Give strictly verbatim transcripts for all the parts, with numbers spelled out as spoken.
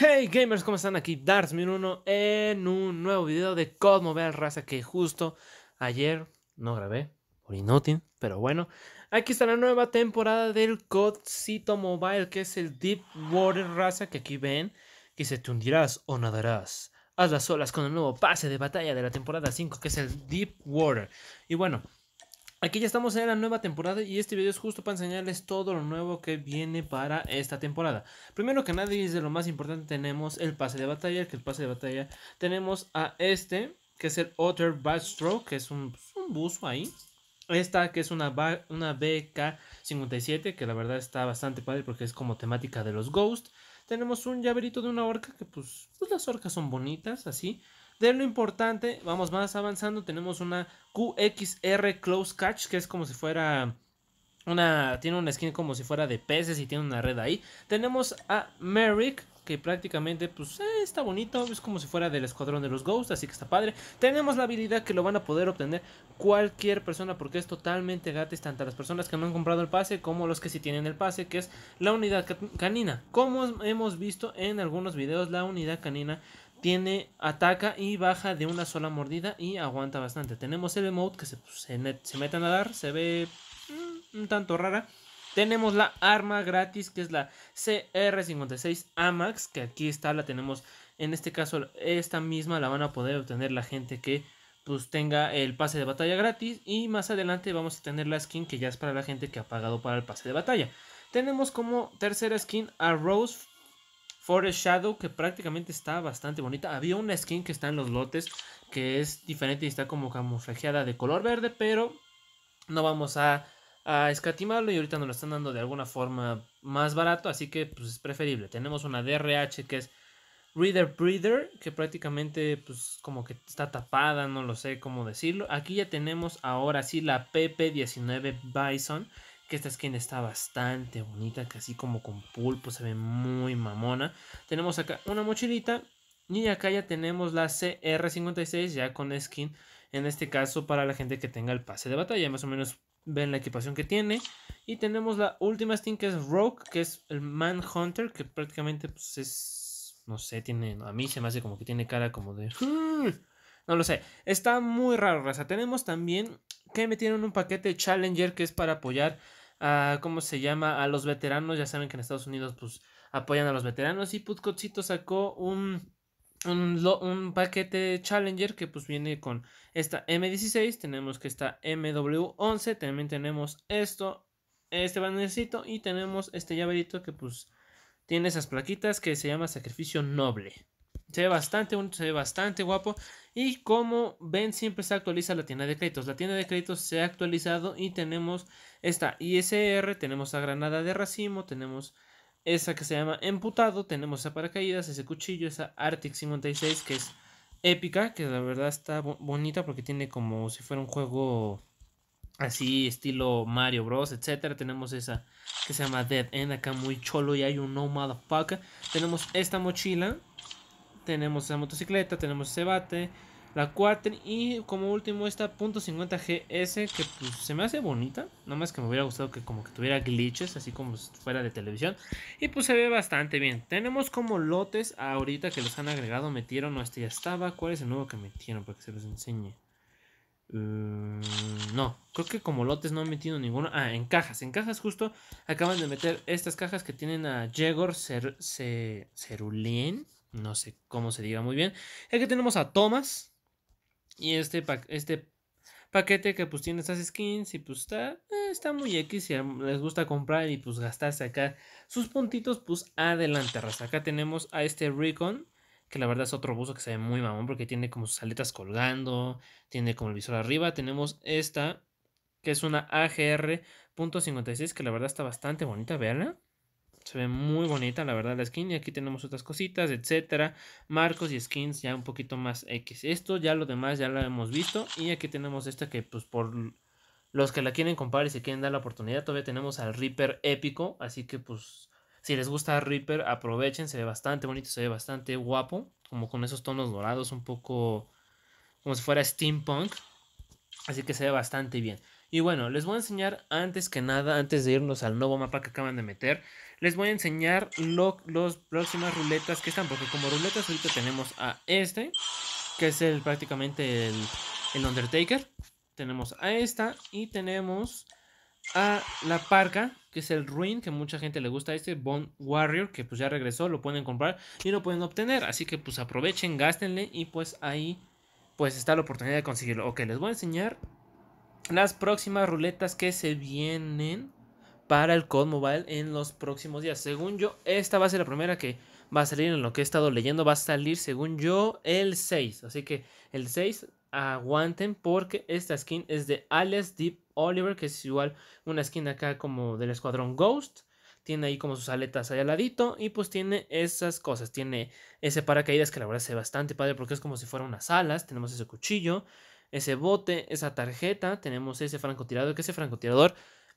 Hey gamers, ¿cómo están? Aquí Darts mil uno en un nuevo video de C O D Mobile, raza, que justo ayer no grabé por inútil, pero bueno, aquí está la nueva temporada del CODcito Mobile, que es el Deep Water, raza, que aquí ven, que se te hundirás o nadarás. Haz las olas con el nuevo pase de batalla de la temporada cinco, que es el Deep Water. Y bueno, aquí ya estamos en la nueva temporada y este video es justo para enseñarles todo lo nuevo que viene para esta temporada. Primero que nada, y es de lo más importante, tenemos el pase de batalla, que el pase de batalla tenemos a este, que es el Otter Backstroke, que es un, un buzo ahí. Esta que es una, una B K cincuenta y siete, que la verdad está bastante padre porque es como temática de los Ghosts. Tenemos un llaverito de una orca, que pues, pues las orcas son bonitas, así. De lo importante, vamos más avanzando, tenemos una Q X R Close Catch, que es como si fuera una, tiene una skin como si fuera de peces y tiene una red ahí. Tenemos a Merrick, que prácticamente pues eh, está bonito, es como si fuera del escuadrón de los Ghosts, así que está padre. Tenemos la habilidad que lo van a poder obtener cualquier persona porque es totalmente gratis, tanto las personas que no han comprado el pase como los que sí tienen el pase, que es la unidad canina. Como hemos visto en algunos videos, la unidad canina tiene, ataca y baja de una sola mordida y aguanta bastante. Tenemos el emote que se, pues, se, net, se mete a nadar, se ve mmm, un tanto rara. Tenemos la arma gratis, que es la C R cincuenta y seis AMAX, que aquí está, la tenemos. En este caso, esta misma la van a poder obtener la gente que pues tenga el pase de batalla gratis. Y más adelante vamos a tener la skin que ya es para la gente que ha pagado para el pase de batalla. Tenemos como tercera skin a Rose Forest Shadow, que prácticamente está bastante bonita. Había una skin que está en los lotes que es diferente y está como camuflajeada de color verde, pero no vamos a, a escatimarlo y ahorita nos lo están dando de alguna forma más barato, así que pues es preferible. Tenemos una D R H que es Reader Breeder, que prácticamente pues como que está tapada, no lo sé cómo decirlo. Aquí ya tenemos ahora sí la P P diecinueve Bison, que esta skin está bastante bonita, que así como con pulpo se ve muy mamona. Tenemos acá una mochilita y acá ya tenemos la C R cincuenta y seis ya con skin, en este caso para la gente que tenga el pase de batalla, más o menos ven la equipación que tiene. Y tenemos la última skin que es Rogue, que es el Manhunter, que prácticamente pues es, no sé, tiene, a mí se me hace como que tiene cara como de... No lo sé, está muy raro, raza. Tenemos también que metieron un paquete Challenger que es para apoyar a, ¿cómo se llama? A los veteranos. Ya saben que en Estados Unidos pues apoyan a los veteranos y Putcotcito sacó un... Un, un, paquete Challenger que pues viene con esta M dieciséis, tenemos que esta M W once, también tenemos esto, este bannercito y tenemos este llaverito que pues tiene esas plaquitas que se llama Sacrificio Noble. Se ve bastante bonito, se ve bastante guapo. Y como ven, siempre se actualiza la tienda de créditos. La tienda de créditos se ha actualizado y tenemos esta I S R, tenemos a Granada de Racimo, tenemos esa que se llama Emputado, tenemos esa paracaídas, ese cuchillo, esa Arctic cincuenta y seis que es épica, que la verdad está bo bonita porque tiene como si fuera un juego así estilo Mario Bros, etcétera. Tenemos esa que se llama Dead End, acá muy cholo y hay un no motherfucker. Tenemos esta mochila, tenemos esa motocicleta, tenemos ese bate, la cuatro y como último esta punto .cincuenta G S que pues se me hace bonita, nada más que me hubiera gustado que como que tuviera glitches, así como si fuera de televisión, y pues se ve bastante bien. Tenemos como lotes ahorita que los han agregado, metieron, no, este ya estaba. ¿Cuál es el nuevo que metieron para que se los enseñe? Uh, no, creo que como lotes no han metido ninguno. Ah, en cajas, en cajas justo acaban de meter estas cajas que tienen a Yegor Cer Cer Cerulien, no sé cómo se diga muy bien. Aquí tenemos a Thomas y este, pa este paquete que pues tiene estas skins y pues está, eh, está muy X. Si les gusta comprar y pues gastarse acá sus puntitos, pues adelante, raza. Acá tenemos a este Recon, que la verdad es otro buzo que se ve muy mamón porque tiene como sus aletas colgando, tiene como el visor arriba. Tenemos esta, que es una A G R punto cincuenta y seis, que la verdad está bastante bonita, veanla. Se ve muy bonita, la verdad, la skin. Y aquí tenemos otras cositas, etcétera. Marcos y skins ya un poquito más X. Esto ya lo demás ya lo hemos visto. Y aquí tenemos esta que pues por los que la quieren comprar y se quieren dar la oportunidad, todavía tenemos al Reaper épico. Así que pues si les gusta Reaper, aprovechen. Se ve bastante bonito, se ve bastante guapo. Como con esos tonos dorados, un poco como si fuera steampunk. Así que se ve bastante bien. Y bueno, les voy a enseñar antes que nada, antes de irnos al nuevo mapa que acaban de meter, les voy a enseñar lo, los próximas ruletas que están. Porque como ruletas ahorita tenemos a este, que es el prácticamente el, el Undertaker. Tenemos a esta y tenemos a la parca, que es el Ruin, que mucha gente le gusta este, Bone Warrior, que pues ya regresó, lo pueden comprar y lo pueden obtener. Así que pues aprovechen, gástenle y pues ahí pues está la oportunidad de conseguirlo. Ok, les voy a enseñar las próximas ruletas que se vienen para el C O D Mobile en los próximos días. Según yo, esta va a ser la primera que va a salir en lo que he estado leyendo. Va a salir, según yo, el seis. Así que el seis, aguanten porque esta skin es de Alias Deep Oliver, que es igual una skin acá como del escuadrón Ghost. Tiene ahí como sus aletas ahí al ladito y pues tiene esas cosas. Tiene ese paracaídas que la verdad se ve bastante padre porque es como si fueran unas alas. Tenemos ese cuchillo, ese bote, esa tarjeta. Tenemos ese francotirador, que ese francotirador,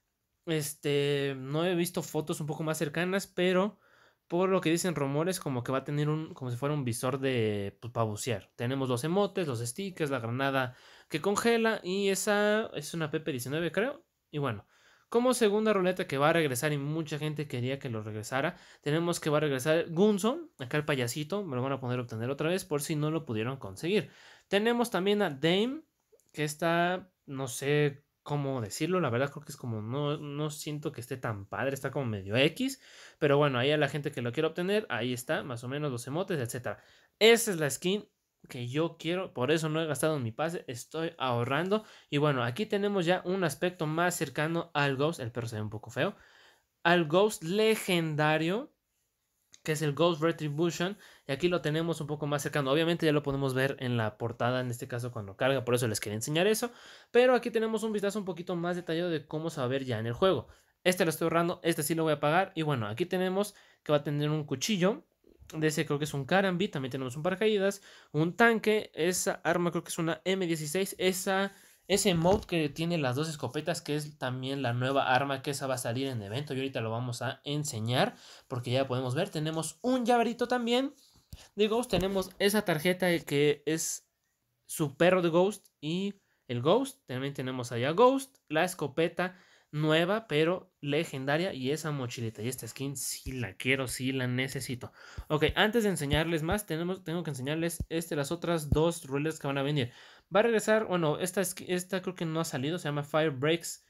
este, no he visto fotos un poco más cercanas, pero por lo que dicen rumores, como que va a tener un, como si fuera un visor de, pues, para bucear. Tenemos los emotes, los stickers, la granada que congela y esa es una P P diecinueve, creo. Y bueno, como segunda ruleta que va a regresar y mucha gente quería que lo regresara, tenemos que va a regresar Gunzo, acá el payasito, me lo van a poder obtener otra vez por si no lo pudieron conseguir. Tenemos también a Dame, que está, no sé cómo decirlo, la verdad creo que es como, no, no siento que esté tan padre, está como medio X, pero bueno, ahí a la gente que lo quiera obtener, ahí está, más o menos los emotes, etcétera. Esa es la skin que yo quiero, por eso no he gastado en mi pase, estoy ahorrando. Y bueno, aquí tenemos ya un aspecto más cercano al Ghost, el perro se ve un poco feo, al Ghost legendario, que es el Ghost Retribution, y aquí lo tenemos un poco más cercano. Obviamente ya lo podemos ver en la portada, en este caso cuando carga, por eso les quería enseñar eso, pero aquí tenemos un vistazo un poquito más detallado de cómo se va a ver ya en el juego. Este lo estoy ahorrando, este sí lo voy a pagar, y bueno, aquí tenemos que va a tener un cuchillo, de ese creo que es un Karambit, también tenemos un paracaídas, un tanque, esa arma creo que es una M dieciséis, esa... Ese emote que tiene las dos escopetas, que es también la nueva arma, que esa va a salir en evento y ahorita lo vamos a enseñar porque ya podemos ver. Tenemos un llaverito también de Ghost, tenemos esa tarjeta que es su perro de Ghost y el Ghost. También tenemos allá Ghost, la escopeta nueva pero legendaria y esa mochilita. Y esta skin sí la quiero, sí la necesito. Ok, antes de enseñarles más, tenemos, tengo que enseñarles este, las otras dos ruletas que van a venir. Va a regresar, bueno, esta, esta creo que no ha salido, se llama Fire Breaks.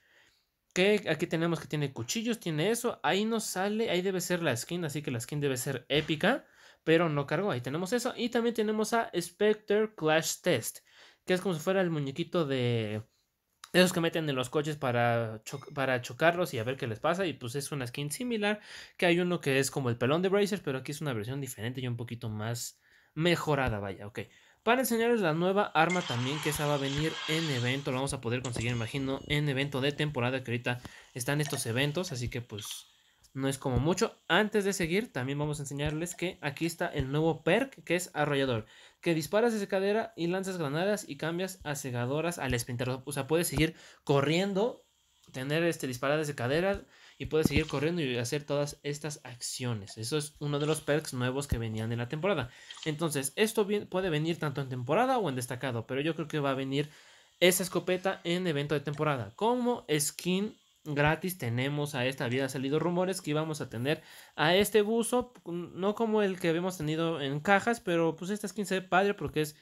Que aquí tenemos que tiene cuchillos, tiene eso. Ahí no sale, ahí debe ser la skin, así que la skin debe ser épica. Pero no cargó, ahí tenemos eso. Y también tenemos a Spectre Clash Test, que es como si fuera el muñequito de esos que meten en los coches para, cho para chocarlos y a ver qué les pasa. Y pues es una skin similar, que hay uno que es como el pelón de Bracer, pero aquí es una versión diferente y un poquito más mejorada, vaya, ok. Para enseñarles la nueva arma también, que esa va a venir en evento, lo vamos a poder conseguir, imagino, en evento de temporada, que ahorita están estos eventos, así que pues no es como mucho. Antes de seguir, también vamos a enseñarles que aquí está el nuevo perk, que es Arrollador, que disparas desde cadera y lanzas granadas y cambias a cegadoras al sprinter. O sea, puedes seguir corriendo, tener este disparar desde cadera y puedes seguir corriendo y hacer todas estas acciones. Eso es uno de los perks nuevos que venían en la temporada. Entonces, esto puede venir tanto en temporada o en destacado, pero yo creo que va a venir esa escopeta en evento de temporada. Como skin gratis tenemos a esta, había salido rumores que íbamos a tener a este buzo, no como el que habíamos tenido en cajas, pero pues esta skin se ve padre porque es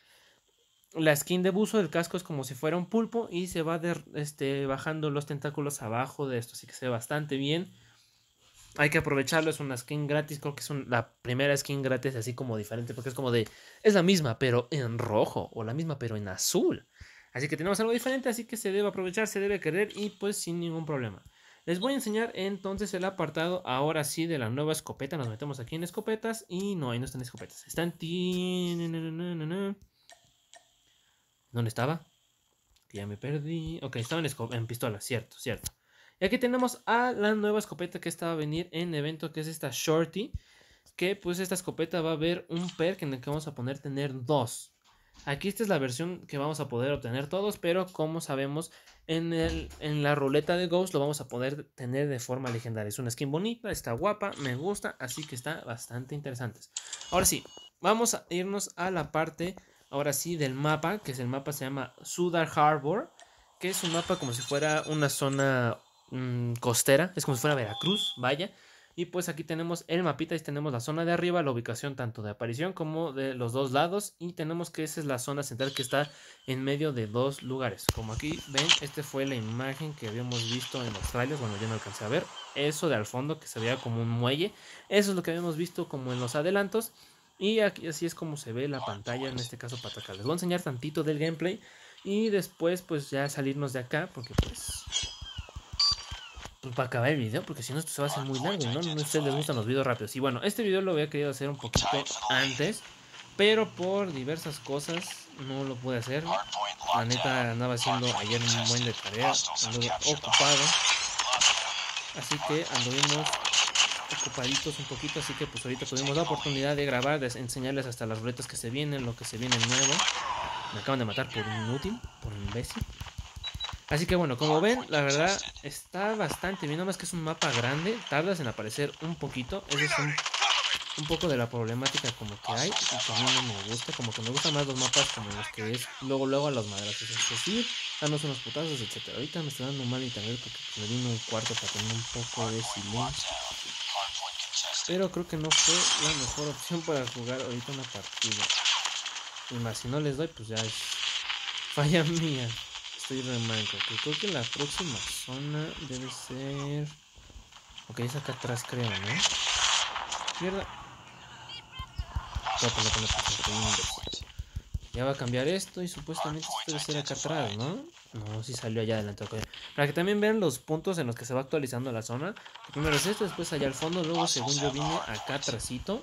la skin de buzo. El casco es como si fuera un pulpo y se va de, este, bajando los tentáculos abajo de esto, así que se ve bastante bien. Hay que aprovecharlo, es una skin gratis, creo que es un, la primera skin gratis así como diferente, porque es como de, es la misma pero en rojo, o la misma pero en azul. Así que tenemos algo diferente, así que se debe aprovechar, se debe querer y pues sin ningún problema. Les voy a enseñar entonces el apartado ahora sí de la nueva escopeta. Nos metemos aquí en escopetas y no, ahí no están escopetas. Están... ¿Dónde estaba? Que ya me perdí. Ok, estaba en, en pistola, cierto, cierto. Y aquí tenemos a la nueva escopeta que está a venir en evento, que es esta Shorty. Que pues esta escopeta va a haber un perk en el que vamos a poder tener dos. Aquí esta es la versión que vamos a poder obtener todos, pero como sabemos, en, el, en la ruleta de Ghost lo vamos a poder tener de forma legendaria. Es una skin bonita, está guapa, me gusta, así que está bastante interesante. Ahora sí, vamos a irnos a la parte, ahora sí, del mapa, que es el mapa se llama Sudar Harbor, que es un mapa como si fuera una zona mmm, costera, es como si fuera Veracruz, vaya. Y pues aquí tenemos el mapita, y tenemos la zona de arriba, la ubicación tanto de aparición como de los dos lados. Y tenemos que esa es la zona central que está en medio de dos lugares. Como aquí ven, esta fue la imagen que habíamos visto en los trailers. Bueno, yo no alcancé a ver. Eso de al fondo que se veía como un muelle. Eso es lo que habíamos visto como en los adelantos. Y aquí así es como se ve la pantalla, en este caso para atacar. Les voy a enseñar tantito del gameplay. Y después pues ya salirnos de acá, porque pues... Pues para acabar el video, porque si no esto se va a hacer muy largo, ¿no? No a ustedes les gustan los videos rápidos. Y bueno, este video lo había querido hacer un poquito antes, pero por diversas cosas no lo pude hacer. La neta andaba haciendo ayer un buen de tarea, anduve ocupado. Así que anduvimos ocupaditos un poquito, así que pues ahorita tuvimos la oportunidad de grabar, de enseñarles hasta las ruletas que se vienen, lo que se viene nuevo. Me acaban de matar por inútil, por imbécil. Así que bueno, como ven, la verdad está bastante bien, nada más que es un mapa grande, tardas en aparecer un poquito, eso es un, un poco de la problemática como que hay, y que a mí no me gusta, como que me gustan más los mapas como los que es luego luego a los madrazos, es decir, darnos unos putazos, etcétera. Ahorita me está dando mal internet porque me vino un cuarto para tener un poco de silencio, pero creo que no fue la mejor opción para jugar ahorita una partida, y más si no les doy pues ya es falla mía. Estoy remanco, que creo que la próxima zona debe ser... Ok, es acá atrás creo, ¿no? Mierda. Tópalo, tópalo, tópalo. Ya va a cambiar esto y supuestamente esto debe ser acá atrás, ¿no? No, sí salió allá adelante. Okay. Para que también vean los puntos en los que se va actualizando la zona. Primero es esto, después allá al fondo, luego según yo vine acá atrásito.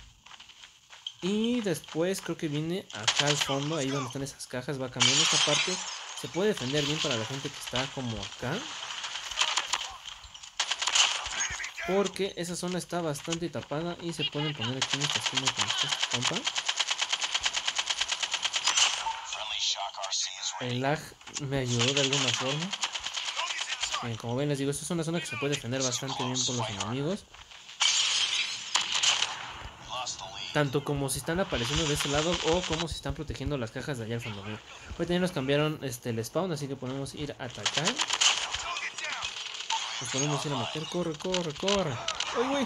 Y después creo que vine acá al fondo, ahí donde están esas cajas, va cambiando esta parte. Se puede defender bien para la gente que está como acá, porque esa zona está bastante tapada y se pueden poner aquí en esta zona con esta compa. El lag me ayudó de alguna forma. Bien, como ven les digo, esta es una zona que se puede defender bastante bien por los enemigos. Tanto como si están apareciendo de ese lado o como si están protegiendo las cajas de allá al fondo. Hoy también nos cambiaron este, el spawn, así que podemos ir a atacar. Nos podemos ir a meter. Corre, corre, corre. ¡Ay, güey!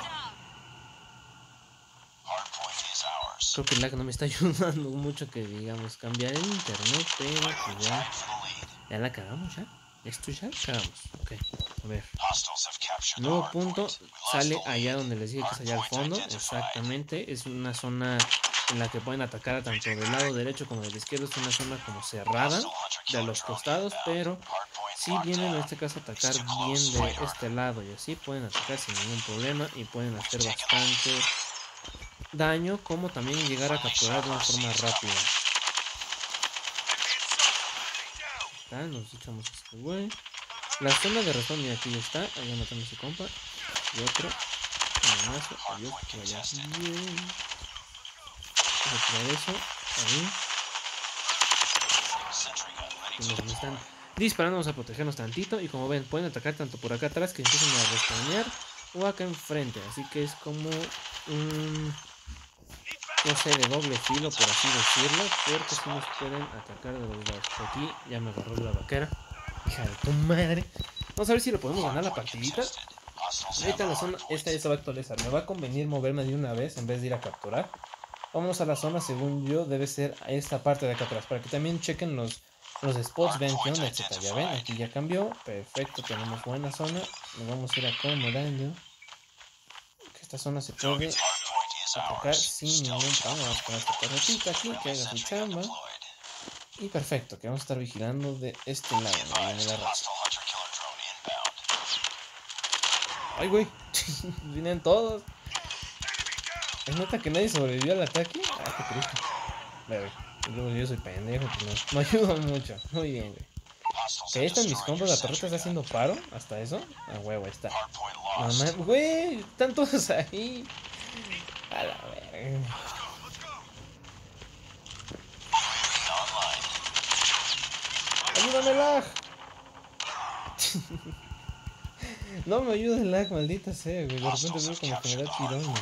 Creo que el lag no me está ayudando mucho, que digamos. Cambiar el internet, pero pues ya. Ya la cagamos, ya. Esto ya la cagamos. Ok, a ver. Nuevo punto. Sale allá donde les dije que es allá al fondo. Exactamente. Es una zona en la que pueden atacar tanto del lado derecho como del izquierdo. Es una zona como cerrada de los costados, pero si vienen en este caso a atacar bien de este lado y así pueden atacar sin ningún problema y pueden hacer bastante daño, como también llegar a capturar de una forma rápida. Acá nos echamos a este güey. La zona de respawn, mira, aquí ya está. Allá matando a su compa. Y otro. Un manazo. Adiós, que vaya bien. Vamos a tirar eso. Ahí. Y nos están disparando, vamos a protegernos tantito. Y como ven, pueden atacar tanto por acá atrás que empiezan a respawnear, o acá enfrente. Así que es como un... no sé, de doble filo, por así decirlo, porque si nos pueden atacar de los lados. Por aquí ya me agarró la vaquera. Hija de tu madre. Vamos a ver si lo podemos ganar la partidita. Ahorita en la zona, esta ya se va a actualizar. Me va a convenir moverme de una vez en vez de ir a capturar. Vámonos a la zona, según yo, debe ser esta parte de acá atrás. Para que también chequen los, los spots, ven qué onda, etcétera. Ya ven, aquí ya cambió. Perfecto, tenemos buena zona. Nos vamos a ir acomodando. Que esta zona se puede atacar sin ningún problema. Vamos a poner esta carretita aquí, que haga su chamba. Y perfecto, que vamos a estar vigilando de este lado, ¿no? Viene la raza. Ay, güey. Vienen todos. ¿Es neta que nadie sobrevivió al ataque? Ah, qué triste. Pero luego yo soy pendejo, pues no, no ayudo mucho. Muy bien, güey. Que ahí están mis compas, la torreta está haciendo paro. ¿Hasta eso? Ah, huevo, ahí está. No mames, güey, están todos ahí. A la verga. ¡Ayúdame, lag! No me ayuda el lag, maldita sea, güey. De repente veo como que me da tirones.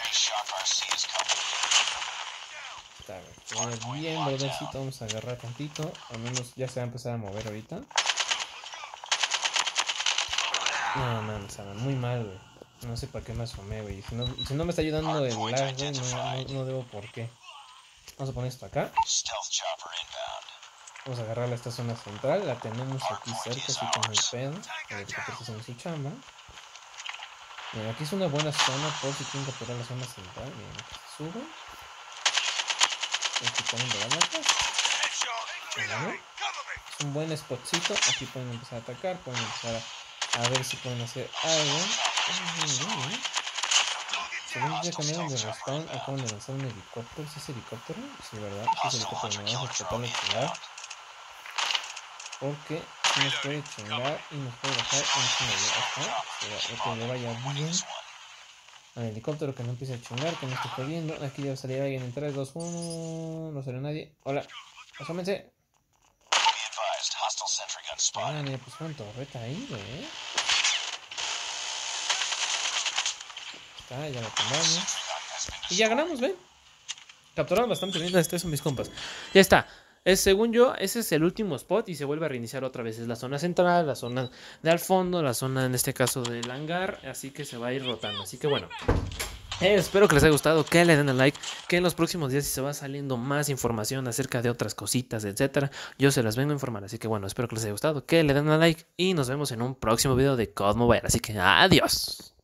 Está, güey. Bien, brothercito, vamos a agarrar tantito. Al menos ya se va a empezar a mover ahorita. No, no, me saben muy mal, güey. No sé para qué me asomé, güey. Si no, si no me está ayudando el lag, güey, no, no, no debo por qué. Vamos a poner esto acá. Vamos a agarrar esta zona central. La tenemos aquí cerca, así que no hay pedo. A ver, que está haciendo su chamba. Miren, aquí es una buena zona por si quieren capturar la zona central. Miren, aquí se sube. Aquí pueden ver la casa. Bueno, es un buen spotcito. Aquí pueden empezar a atacar. Pueden empezar a, a ver si pueden hacer algo. Según ya cambiaron de respawn, acaban de lanzar un helicóptero. ¿Es ese helicóptero? Sí, ¿verdad? Sí, es helicóptero. Me vamos a tratar de chingar. Porque nos puede chingar y nos puede dejar en chingar. Que le vaya bien al helicóptero, que no empiece a chingar, que no esté jodiendo. Aquí ya va a salir alguien en tres, dos, uno. No sale nadie. Hola. Asómense. Ah, ya pusieron torreta ahí, güey. Está, ya lo tomamos. Y ya ganamos, ¿ven? Capturaron bastante bien. Estos son mis compas. Ya está. Es, según yo, ese es el último spot y se vuelve a reiniciar otra vez. Es la zona central, la zona de al fondo, la zona en este caso del hangar. Así que se va a ir rotando. Así que bueno. Eh, espero que les haya gustado, que le den al like, que en los próximos días si se va saliendo más información acerca de otras cositas, etcétera, yo se las vengo a informar. Así que bueno, espero que les haya gustado, que le den al like y nos vemos en un próximo video de C O D Mobile. Así que adiós.